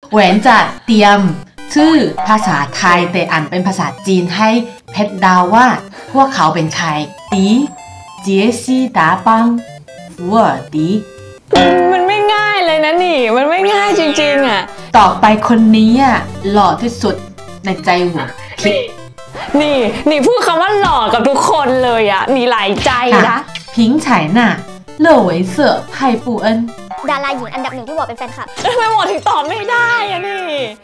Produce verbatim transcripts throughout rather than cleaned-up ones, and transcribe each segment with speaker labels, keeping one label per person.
Speaker 1: แหวนจะเตรียมชื่อภาษาไทยแต่อ่านเป็นภาษาจีนให้เพชรเดาว่าพวกเขาเป็นใครตีเจซี่ดาปังฟูเออร์ตี
Speaker 2: มันไม่ง่ายเลยนะนี่มันไม่ง่ายจริงๆอ่ะ
Speaker 1: ต่อไปคนนี้อ่ะหล่อที่สุดในใจหัวคิด
Speaker 2: นี่นี่พูดคำว่าหล่อกับทุกคนเลยอ่ะนี่หลายใจนะ
Speaker 1: พิงไฉน่ะเลอเวยเซ่อไพปูเอิน
Speaker 3: ดาราหญิงอันดับหนึ่งที่หวอเป็นแฟนคลับ
Speaker 2: ทำไมหวอถึงตอบไม่ได้อะนี่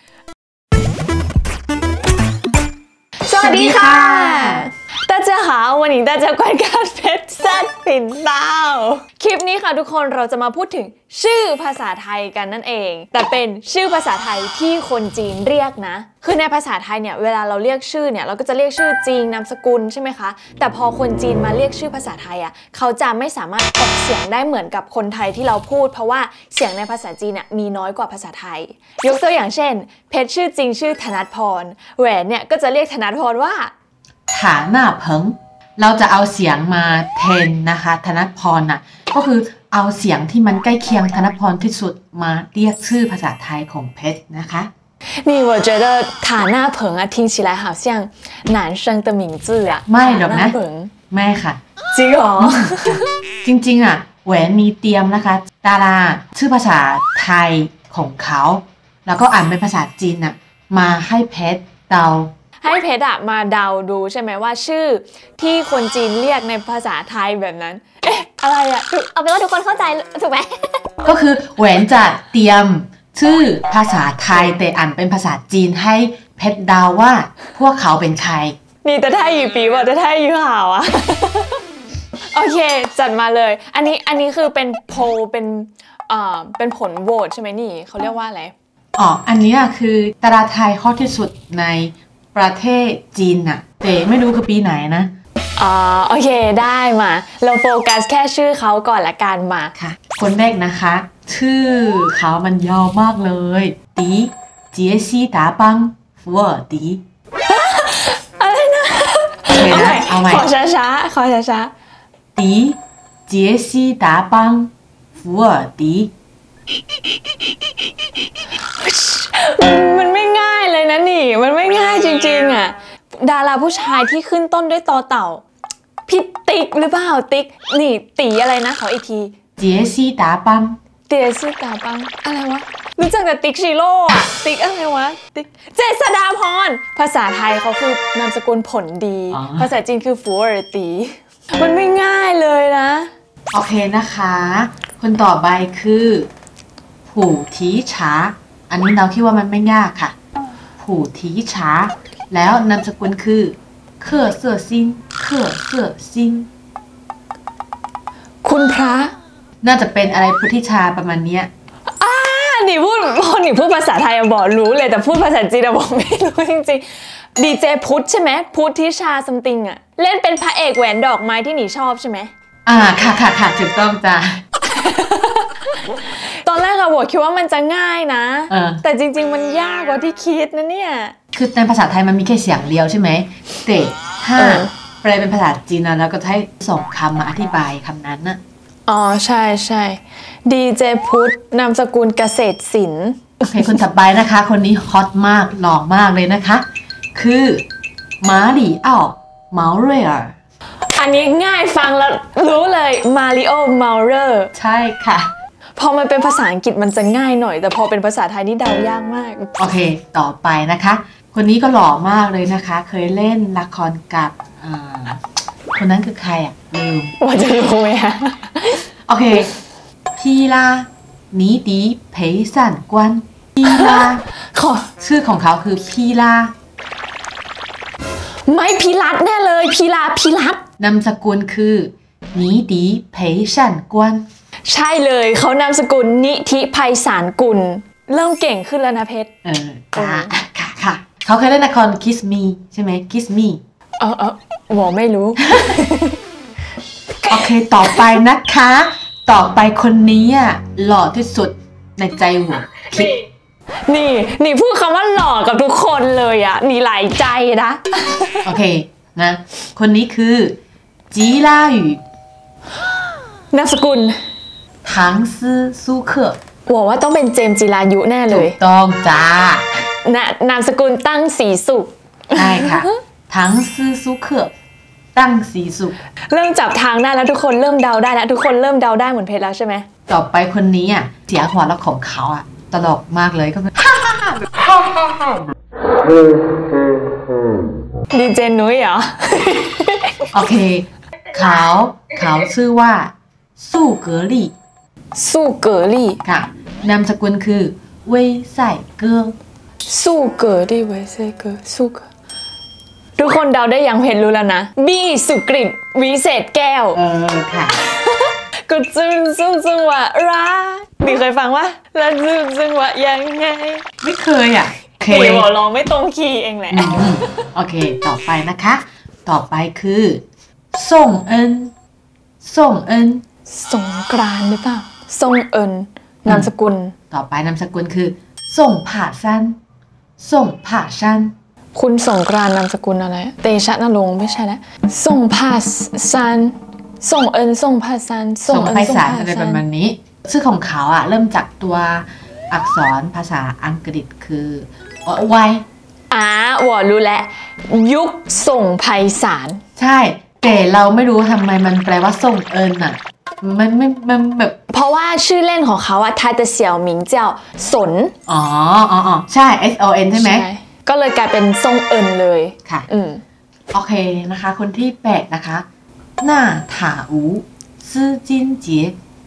Speaker 2: สวัสดีค่ะ大家好วันนี้大家观看เพชรแซดปิ่นเต้าคลิปนี้ค่ะทุกคนเราจะมาพูดถึงชื่อภาษาไทยกันนั่นเองแต่เป็นชื่อภาษาไทยที่คนจีนเรียกนะคือในภาษาไทยเนี่ยเวลาเราเรียกชื่อเนี่ยเราก็จะเรียกชื่อจริงนามสกุลใช่ไหมคะแต่พอคนจีนมาเรียกชื่อภาษาไทยอ่ะเขาจะไม่สามารถออกเสียงได้เหมือนกับคนไทยที่เราพูดเพราะว่าเสียงในภาษาจีนเนี่ยมีน้อยกว่าภาษาไทยยกตัวอย่างเช่นเพชรชื่อจริงชื่อธนัทพรแหวนเนี่ยก็จะเรียกธนัทพรว่า
Speaker 1: ฐาหน้าเพิงเราจะเอาเสียงมาแทนนะคะธนัทพรน่ะก็คือเอาเสียงที่มันใกล้เคียงธนัทพรที่สุดมาเรียกชื่อภาษาไทยของเพชรนะคะ
Speaker 2: นี่我觉得ฐาหน้าเพิง啊听起来好像男生的名字啊
Speaker 1: ไม่หรอกนะไม่ค่ะ
Speaker 2: จริงเหรอ
Speaker 1: จริงๆอ่ะแหวนมีเตรียมนะคะดาราชื่อภาษาไทยของเขาแล้วก็อ่านเป็นภาษาจีนน่ะมาให้เพชรเดา
Speaker 2: ให้เพชรอะมาเดาดูใช่ไหมว่าชื่อที่คนจีนเรียกในภาษาไทยแบบนั้นเอ๊ะอะไรอะ
Speaker 3: เอาเป็นว่าทุกคนเข้าใจถูกไหม
Speaker 1: ก็คือแหวนจะเตรียมชื่อภาษาไทยแต่อ่านเป็นภาษาจีนให้เพชรเดาว่าพวกเขาเป็นใคร
Speaker 2: นี่แต่ถ้าอยู่ปีว่าจะถ้าอยู่ห่าวอะโอเคจัดมาเลยอันนี้อันนี้คือเป็นโพลเป็นเอ่อเป็นผลโหวตใช่ไหมนี่เขาเรียกว่าอะไร
Speaker 1: อ๋ออันนี้คือดาราไทยฮอตที่สุดในประเทศจีนน่ะแต่ไม่รู้คือปีไหนนะ
Speaker 2: อ๋อโอเคได้มาเราโฟกัสแค่ชื่อเขาก่อนละกันมา
Speaker 1: ค่ะคนแรกนะคะชื่อเขามันยาวมากเลยตีเจซี่ดาปังฟูเออร์ตี
Speaker 2: อะไรนะเอาใหม่เอาใหม่ขอช้าช้าขอช้าช้า
Speaker 1: ตีเจซี่ดาปังฟูเออร์ตี
Speaker 2: มันไม่ง่ายเลยนะนี่มันไม่ง่ายจริงๆอ่ะดาราผู้ชายที่ขึ้นต้นด้วยตอเต่าพี่ติ๊กหรือเปล่าติ๊กนี่ตีอะไรนะขออีกที
Speaker 1: เจซี่ดาปัง
Speaker 2: เจซี่ดาปังอะไรวะรู้จักแต่ติ๊กชิโร่อะติ๊กอะไรวะติ๊กเจษฎาพรภาษาไทยเขาคือนามสกุลผลดีภาษาจีนคือฟูเออร์ตีมันไม่ง่ายเลยนะ
Speaker 1: โอเคนะคะคนต่อไปคือผู่ทีฉาอันนี้เราคิดว่ามันไม่ยากค่ะผู่ทีฉาแล้วนามสกุลคือเคอเซ่อซินเคอเซ่อซิน
Speaker 2: คุณพระ
Speaker 1: น่าจะเป็นอะไรพุทธิชาประมาณนี้
Speaker 2: อ่าหนิพูดพอหนิพูดภาษาไทยบอกรู้เลยแต่พูดภาษาจีนบอกไม่รู้จริงๆดีเจพุทธใช่ไหมพุทธิชาซัมติงอะเล่นเป็นพระเอกแหวนดอกไม้ที่หนิชอบใช่ไหม
Speaker 1: อ่าค่ะค่ะค่ะถูกต้องจ้ะ
Speaker 2: ตอนแรกอะบอกคิดว่ามันจะง่ายนะแต่จริงๆมันยากกว่าที่คิดนะเนี่ย
Speaker 1: คือในภาษาไทยมันมีแค่เสียงเดียวใช่ไหมแต่ถ้าแปลเป็นภาษาจีนนะแล้วก็ให้ส่งคำมาอธิบายคำนั้นนะ
Speaker 2: อ๋อใช่ใช่ดีเจพุทธนามสกุลเกษตรศิลป์
Speaker 1: โอเคคนถัดไปนะคะคนนี้ฮอตมากหล่อมากเลยนะคะคือมาริโอเมาเรอร์
Speaker 2: อันนี้ง่ายฟังแล้วรู้เลยมาริโอเมาเรอร์
Speaker 1: ใช่ค่ะ
Speaker 2: พอมันเป็นภาษาอังกฤษมันจะง่ายหน่อยแต่พอเป็นภาษาไทยนี่เดายากมาก
Speaker 1: โอเคต่อไปนะคะคนนี้ก็หล่อมากเลยนะคะเคยเล่นละครกับคนนั้นคือใครอ่ะลืม
Speaker 2: ว่าจะรู้ไหมคะ
Speaker 1: โอเคพีลาหนีดีเพยสันกวนพีลาชื่อของเขาคือพีลา
Speaker 2: ไม่พีรัตแน่เลยพีลาพีรัต
Speaker 1: นามสกุลคือหนีดีเพยสันกวน
Speaker 2: ใช่เลยเขานามสกุลนิธิไพศาลกุลเริ่มเก่งขึ้นแล้วนะเพชร
Speaker 1: เออค่ะค่ะค่ะเขาเคยเล่นละคร Kiss Me ใช่ไหม Kiss Me
Speaker 2: เออเออหมอไม่รู้
Speaker 1: โอเคต่อไปนะคะต่อไปคนนี้อ่ะหล่อที่สุดในใจหัวคิด
Speaker 2: นี่นี่พูดคำว่าหล่อกับทุกคนเลยอ่ะนี่หลายใจนะ
Speaker 1: โอเคนะคนนี้คือจีล่าหยู่
Speaker 2: นามสกุล
Speaker 1: 唐斯苏克
Speaker 2: หวังว่าต้องเป็นเจมส์จิรายุแน่เล
Speaker 1: ถู
Speaker 2: ย
Speaker 1: กต้องจ้า
Speaker 2: นะนามสกุลตั้งสีสุข
Speaker 1: ใช่ค่ะทั้งซื้อซุกเขอตั้งสีสุข
Speaker 2: เริ่มจับทางได้แล้วทุกคนเริ่มเดาได้แล้วทุกคนเริ่มเดาได้เหมือนเพชรแล้วใช่ไหม
Speaker 1: ต่อไปคนนี้อ่ะเสียงหัวเราะของเขาอ่ะตลกมากเลยก็คือ
Speaker 2: ดีเจนุ้ยเหรอ
Speaker 1: โอเคเขาเขาชื่อว่าสู้เกอรี่
Speaker 2: สู้เกอรี่
Speaker 1: ค่ะนามสกุลคือเว่ยไส่เกิง
Speaker 2: สู้เกอรี่ไว้เซเกอสู้เกอทุกคนเดาได้อย่างเพชรรู้แล้วนะบี้สุกริตวิเศษแก้ว
Speaker 1: เออค่ะ
Speaker 2: ก็จึงซึ่งซึ่งว่ารักมีเคยฟังว่าแล้วจึงซึ่งว่ายังไง
Speaker 1: ไม่เคยอ่ะโอเค
Speaker 2: เดี๋ยวร้องไม่ตรงคีย์เองแหละ
Speaker 1: อืมโอเค ต่อไปนะคะ ต่อไปคือส่งเอินส่งเอิน
Speaker 2: สงกรานต์หรือเปล่าทรงเอิญนามสกุล
Speaker 1: ต่อไปนามสกุลคือส่งผ่าสั้นส่งผ่าสั้น
Speaker 2: คุณสงกรานต์นามสกุลอะไรเตชะนรงค์ไม่ใช่แล้วส่งพาซันส่งเอิญส่งพาซัน
Speaker 1: ส่ง
Speaker 2: เอิญ
Speaker 1: ไปสาร
Speaker 2: พ
Speaker 1: อะไรประมาณนี้ชื่อของเขาอ่ะเริ่มจากตัวอักษรภาษาอังกฤษคือไว
Speaker 2: อ่าหวอรู้แล้วยุคส่งไพศาล
Speaker 1: ใช่แต่เราไม่รู้ทำไมมันแปลว่าส่งเอินอ่ะมันไม่มันแบบ
Speaker 2: เพราะว่าชื่อเล่นของเขาอะทาเตเสี่ยวหมิงเจ้าสน
Speaker 1: อ๋ออ๋ออ๋อใช่ S O N ใช่ไหม
Speaker 2: ก็เลยกลายเป็นทรงเอิญเลย
Speaker 1: ค่ะ
Speaker 2: อืม
Speaker 1: โอเคนะคะ คนที่แปดนะคะหน้าถาอูซื่อจินเจีย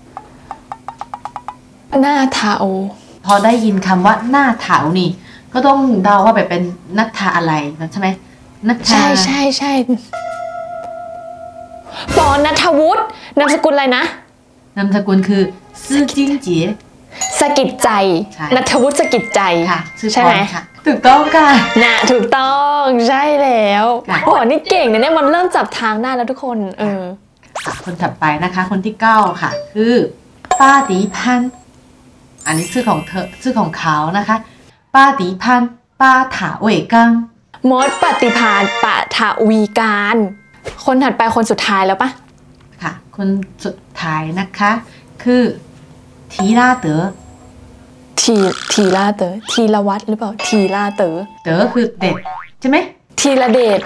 Speaker 2: หน้าทาโอ
Speaker 1: พอได้ยินคำว่าหน้าถาอูนี่ ก็ต้องเดาว่าแบบเป็นนัทธาอะไรนะใช่ไหมนัทธา
Speaker 2: ใช่ใช่ใช่ปอนัทวุฒินามสกุลอะไรนะ
Speaker 1: นามสกุลคือซื่อจินเจีย
Speaker 2: สกิดใจ
Speaker 1: ใช่
Speaker 2: นัทวุฒิสกิดใจ
Speaker 1: ค่ะชื่อ
Speaker 2: ใช่ไหม
Speaker 1: พรค่ะถูกต้องค่ะ
Speaker 2: น่ะถูกต้องใช่แล้ว
Speaker 1: ค่ะ
Speaker 2: โอ้นี่เก่งนะเนี่ยมันเริ่มจับทางได้แล้วทุกคนเออ
Speaker 1: ค่ะคนถัดไปนะคะ คนที่เก้าค่ะ คือป้าตีพันอันนี้ชื่อของเธอชื่อของเขานะคะป้าตีพันป้าถาเว่ยกัง
Speaker 2: มดปฏิภาณปะทวีการ คนถัดไปคนสุดท้ายแล้วปะ
Speaker 1: ค่ะ คนสุดท้ายนะคะ คือทีราเต๋อ
Speaker 2: ทีทีลาเต๋อทีละวัดหรือเปล่าทีลาเต๋อ
Speaker 1: เต๋อคือเด็กใช่ไหม
Speaker 2: ทีละเดช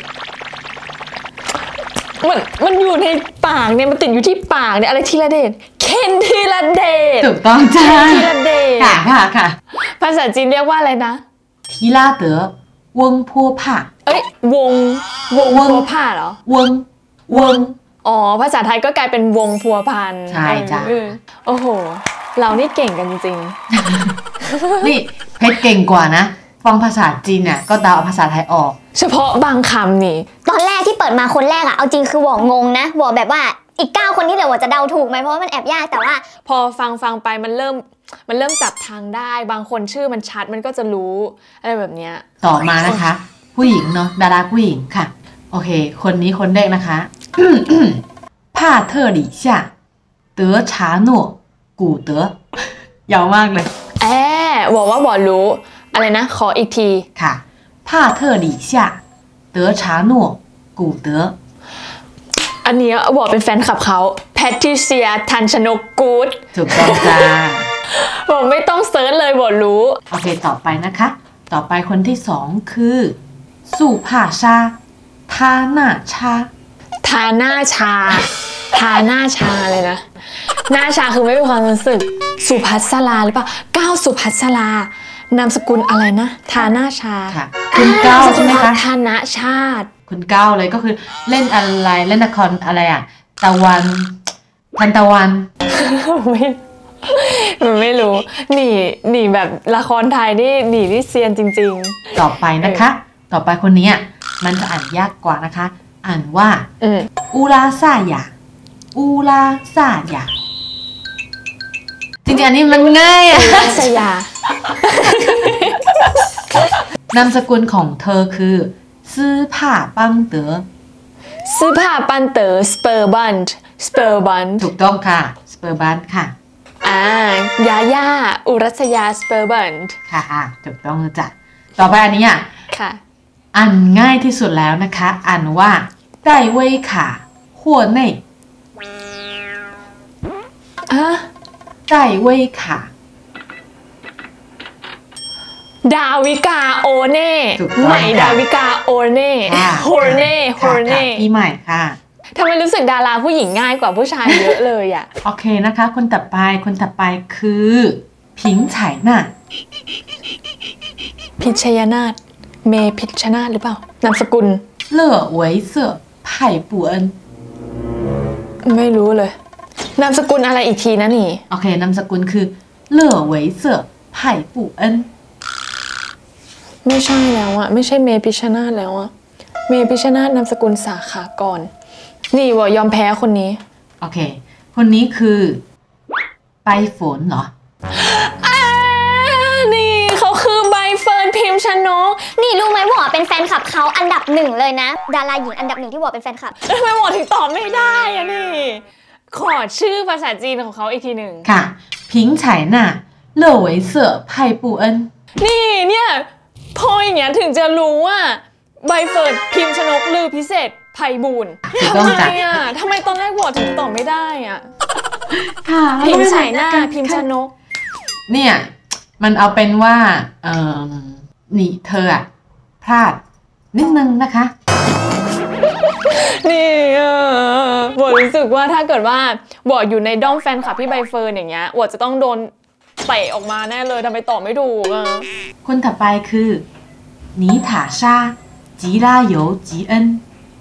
Speaker 2: มันมันอยู่ในปากเนี่ยมันติดอยู่ที่ปากเนี่ยอะไรทีละเดชเคนทีละเดช
Speaker 1: ถูกต้องจ้า
Speaker 2: ทีละเดช
Speaker 1: ค่ะค่ะค่ะ
Speaker 2: ภาษาจีนเรียกว่าอะไรนะ
Speaker 1: ทีราเต๋อวงพัวผ่า
Speaker 2: เอ้ยวงวง
Speaker 1: วง
Speaker 2: พัวผ้าเหรอ
Speaker 1: วงวง
Speaker 2: อ๋อภาษาไทยก็กลายเป็นวงพัวพัน
Speaker 1: ใช่จ้ะ
Speaker 2: เออโอ้โห เรานี่เก่งกันจริง
Speaker 1: นี่เพชรเก่งกว่านะ ฟังภาษาจีนเนี่ยก็เดาเอาภาษาไทยออก
Speaker 2: ๆ เฉพาะบางคำนี่
Speaker 3: ตอนแรกที่เปิดมาคนแรกอะเอาจริงคือหวองงนะหวอแบบว่าอีกเก้าคนที่เหลือหวอจะเดาถูกไหมเพราะว่ามันแอบยากแต่ว่า
Speaker 2: พอฟังฟังไปมันเริ่มมันเริ่มจับทางได้ บางคนชื่อมันชัดมันก็จะรู้อะไรแบบเนี้ย
Speaker 1: ต่อมานะคะ ผู้หญิงเนาะดาราผู้หญิงค่ะ โอเค คนนี้คนแรกนะคะ 帕特里夏德查诺古德ยาวมากเลย
Speaker 2: แอบบอกว่าบอกรู้ อะไรนะ ขออีกที
Speaker 1: ค่ะ帕特里夏德查诺古德
Speaker 2: อันนี้บอกเป็นแฟนคลับเขาแพทริเซียทันชนกกูด
Speaker 1: ถูกต้องจ้า
Speaker 2: บอกไม่ต้องเซิร์ชเลยบอกรู้
Speaker 1: โอเค ต่อไปนะคะ ต่อไปคนที่สองคือสุภาชาทานาชา
Speaker 2: ทาหน้าชา ทาหน้าชาเลยนะ หน้าชาคือไม่มีความรู้สึก สุภัสราหรือเปล่าก้าวสุภัสรานามสกุลอะไรนะ ทาหน้าชา
Speaker 1: ค่ะ คุณเก้าใช่ไหมคะ
Speaker 2: ทานะชาติ
Speaker 1: คุณเก้าเลยก็คือเล่นอะไรเล่นละครอะไรอ่ะ ตะวันทันตะวัน
Speaker 2: ไม่มันไม่รู้ หนีหนีแบบละครไทยนี่หนีนี่เซียนจริง
Speaker 1: ต่อไปนะคะ ต่อไปคนนี้อ่ะมันจะอ่านยากกว่านะคะ อ่านว่า
Speaker 2: ๆ อืม
Speaker 1: อูลาซายาอูลาซายาจริงๆอันนี้มันง่ายอ่ะ
Speaker 2: รัสยา
Speaker 1: นามสกุลของเธอคือซื้อผ้าปังเต๋อ
Speaker 2: ซื้อผ้าปันเต๋อสเปอร์บันสเปอร์บัน
Speaker 1: ถูกต้องค่ะสเปอร์บันค่ะ
Speaker 2: อ่ายาย่าอุรัสยาสเปอร์บัน
Speaker 1: ค่ะอ่ะถูกต้องจ้ะต่อไปอันนี้อ่ะ
Speaker 2: ค่ะ
Speaker 1: อ่านง่ายที่สุดแล้วนะคะ อ่านว่าไต้เว่ยขาหัวเน่
Speaker 2: อ่ะ
Speaker 1: ไต้เว่ยขา
Speaker 2: ดาวิกาโอเน่
Speaker 1: ถูกต้อง
Speaker 2: ใหม่
Speaker 1: ค่ะ
Speaker 2: ดาวิกาโอเน่
Speaker 1: ค่ะ
Speaker 2: โฮเน่โฮ
Speaker 1: ค่ะ
Speaker 2: เน่
Speaker 1: ค่ะพี่ใหม่ค่ะ
Speaker 2: ทำไมรู้สึกดาราผู้หญิงง่ายกว่าผู้ชายเยอะเลยอ่ะ
Speaker 1: โอเคนะคะ คนต่อไปคนต่อไปคือผิงไฉน่ะ
Speaker 2: พิชยนาถเมพิชนาถหรือเปล่านามสกุล
Speaker 1: เล่อเหวยเสี่อไผ่ปูเอิน
Speaker 2: ไม่รู้เลย นามสกุลอะไรอีกทีนะนี่
Speaker 1: โอเคนามสกุลคือเล่อเหวยเสี่อไผ่ปูเอิน
Speaker 2: ไม่ใช่แล้วอะไม่ใช่เมพิชนาถแล้วอะเมพิชนาถนามสกุลสาขากรนี่วอยอมแพ้คนนี้
Speaker 1: โอเค คนนี้คือไปฝนเหรอ
Speaker 2: อ่านี่เขาคือใบเฟิร์นพิมพ์ชนก
Speaker 3: นี่รู้ไหมวอเป็นแฟนคลับเขาอันดับหนึ่งเลยนะ ดาราหญิงอันดับหนึ่งที่วอเป็นแฟนคลับ
Speaker 2: ทำไมหมอถึงตอบไม่ได้อะนี่ ขอชื่อภาษาจีนของเขาอีกทีหนึ่ง
Speaker 1: ค่ะผิงไฉน่ะเล่อเหวยเสี่อไผ่ปูเอิน
Speaker 2: นี่เนี่ยพออย่างเงี้ยถึงจะรู้ว่าใบเฟิร์นพิมพ์ชนกลือพิเศษไพบูลย์
Speaker 1: ถูก
Speaker 2: ทำ
Speaker 1: ต้อง
Speaker 2: ไม
Speaker 1: จ้ะ
Speaker 2: อ่ะทำไมตอนแรกวอถึงตอบไม่ได้อ่ะ
Speaker 1: ค่ะ
Speaker 2: พิมพ์ไฉหน้าพิมพ์ชนก
Speaker 1: เนี่ย มันเอาเป็นว่าเออนี่เธออะพลาดนิดนึงนะคะ
Speaker 2: นี่เออบอรู้สึกว่าถ้าเกิดว่าบออยู่ในด้อมแฟนคลับพี่ใบเฟิร์นอย่างเงี้ยบอจะต้องโดนเตะออกมาแน่เลยทำไมตอบไม่ถูกอ่ะ
Speaker 1: คนถัดไปคือนีถาชาจีราโยจีเอิน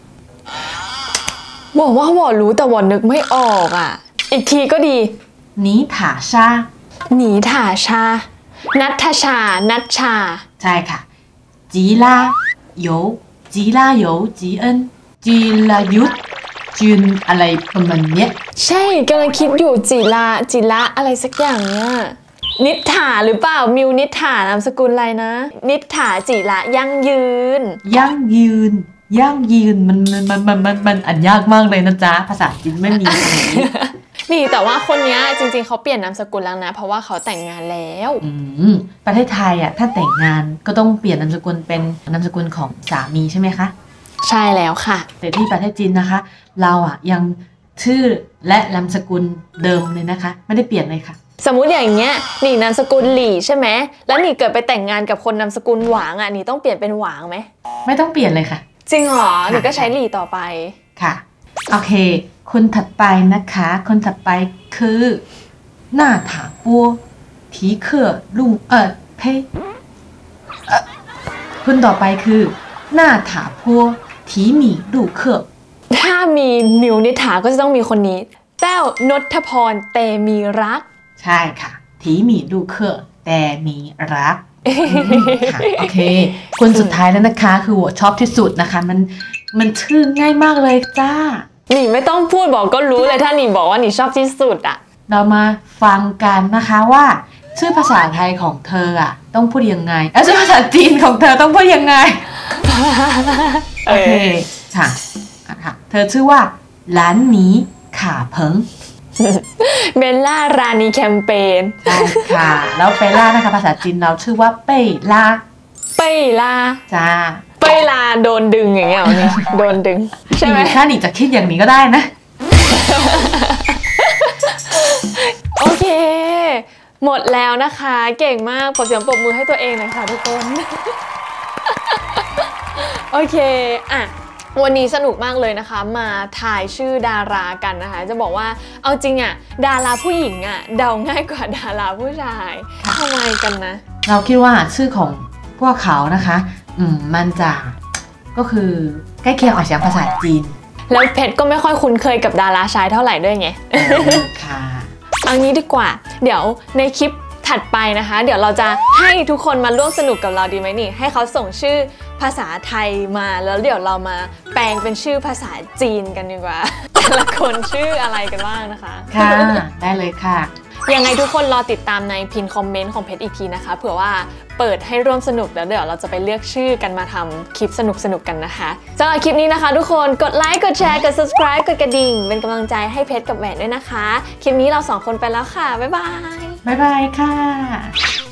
Speaker 2: บอกว่าบอรู้แต่บอนึกไม่ออกอ่ะ อีกทีก็ดี
Speaker 1: นีถาชา
Speaker 2: หนีถ่าชา นัทชา นัทชา
Speaker 1: ใช่ค่ะจีราโยจีราโยจีเอินจีรายุทธจุนอะไรประมาณเนี้ย
Speaker 2: ใช่กำลังคิดอยู่จิระจิระอะไรสักอย่างเนี่ยนิษฐาหรือเปล่ามิวนิษฐานามสกุลอะไรนะ นิษฐาจิระยั่งยืน
Speaker 1: ยั่งยืนยั่งยืนมันมันมันมันมันมันอ่านยากมากเลยนะจ๊ะภาษาจีนไม่มีคำนี้
Speaker 2: นี่แต่ว่าคนเนี้ยจริงๆเขาเปลี่ยนนามสกุลแล้วนะ เพราะว่าเขาแต่งงานแล้ว
Speaker 1: อืมประเทศไทยอ่ะถ้าแต่งงานก็ต้องเปลี่ยนนามสกุลเป็นนามสกุลของสามีใช่ไหมคะ
Speaker 2: ใช่แล้วค่ะ
Speaker 1: แต่ที่ประเทศจีนนะคะ เราอ่ะยังชื่อและนามสกุลเดิมเลยนะคะ ไม่ได้เปลี่ยนเลยค่ะ
Speaker 2: สมมุติอย่างเงี้ยนี่นามสกุลหลี่ใช่ไหมแล้วนี่เกิดไปแต่งงานกับคนนามสกุลหวางอ่ะนี่ต้องเปลี่ยนเป็นหวางไหม
Speaker 1: ไม่ต้องเปลี่ยนเลยค่ะ
Speaker 2: จริงเหรอนี่ก็ใช้หลี่ต่อไป
Speaker 1: ค่ะ โอเค คนถัดไปนะคะ คนถัดไปคือหน้าถาปัวทีเคอลุงเออเพ่เอ่อคนต่อไปคือหน้าถาปัวทีหมี่ลูกเคอ
Speaker 2: ถ้ามีมิวนิษฐาก็จะต้องมีคนนี้แต้วนทพรเตมีรัก
Speaker 1: ใช่ค่ะ ทีหมี่ลูกเคอแต่มีรักค่ะโอเค คนสุดท้ายแล้วนะคะ คือหัวชอบที่สุดนะคะ มันมันชื่อง่ายมากเลยจ้า
Speaker 2: หนี่ไม่ต้องพูดบอกก็รู้เลยถ้าหนี่บอกว่าหนี่ชอบที่สุดอ่ะ
Speaker 1: เรามาฟังกันนะคะว่าชื่อภาษาไทยของเธออ่ะต้องพูดยังไงเอ้ยชื่อภาษาจีนของเธอต้องพูดยังไง โอเคค่ะอ่ะค่ะ เธอชื่อว่าหลานหมีขาเพิง
Speaker 2: เบลล่ารานีแคมเปญ
Speaker 1: ใช่ค่ะ แล้วเปล่านะคะ ภาษาจีนเราชื่อว่าเป้ล่า
Speaker 2: เป้ยลา
Speaker 1: จ้า
Speaker 2: เป้ยลาโดนดึงอย่างเงี้ยเหรอเนี่ยโดนดึงใช่ไหม
Speaker 1: ถ้าหนีจะคิดอย่างนี้ก็ได้นะ
Speaker 2: โอเค หมดแล้วนะคะ เก่งมากขอเสียงปรบมือให้ตัวเองหน่อยค่ะทุกคน โอเคอ่ะวันนี้สนุกมากเลยนะคะ มาถ่ายชื่อดารากันนะคะ จะบอกว่าเอาจริงอะดาราผู้หญิงอะเดาง่ายกว่าดาราผู้ชายทำไมกันนะ
Speaker 1: เราคิดว่าชื่อของพวกเขานะคะ อืมมันจะก็คือใกล้เคียงออกเสียงภาษาจีน
Speaker 2: แล้วเพชรก็ไม่ค่อยคุ้นเคยกับดาราชายเท่าไหร่ด้วยไง
Speaker 1: ค่ะ
Speaker 2: เอางี้ดีกว่า เดี๋ยวในคลิปถัดไปนะคะ เดี๋ยวเราจะให้ทุกคนมาร่วมสนุกกับเราดีไหมนี่ ให้เขาส่งชื่อภาษาไทยมาแล้วเดี๋ยวเรามาแปลงเป็นชื่อภาษาจีนกันดีกว่า แต่ละคนชื่ออะไรกันบ้างนะคะ
Speaker 1: ค่ะ ได้เลยค่ะ
Speaker 2: ยังไงทุกคนรอติดตามในพินคอมเมนต์ของเพจอีกทีนะคะ เผื่อว่าเปิดให้ร่วมสนุกแล้วเดี๋ยวเราจะไปเลือกชื่อกันมาทำคลิปสนุกๆกันนะคะสำหรับคลิปนี้นะคะทุกคนกดไลค์กดแชร์กด subscribe กดกระดิ่งเป็นกำลังใจให้เพชรกับแหวนด้วยนะคะคลิปนี้เราสองคนไปแล้วค่ะบ๊ายบาย
Speaker 1: บ๊ายบายค่ะ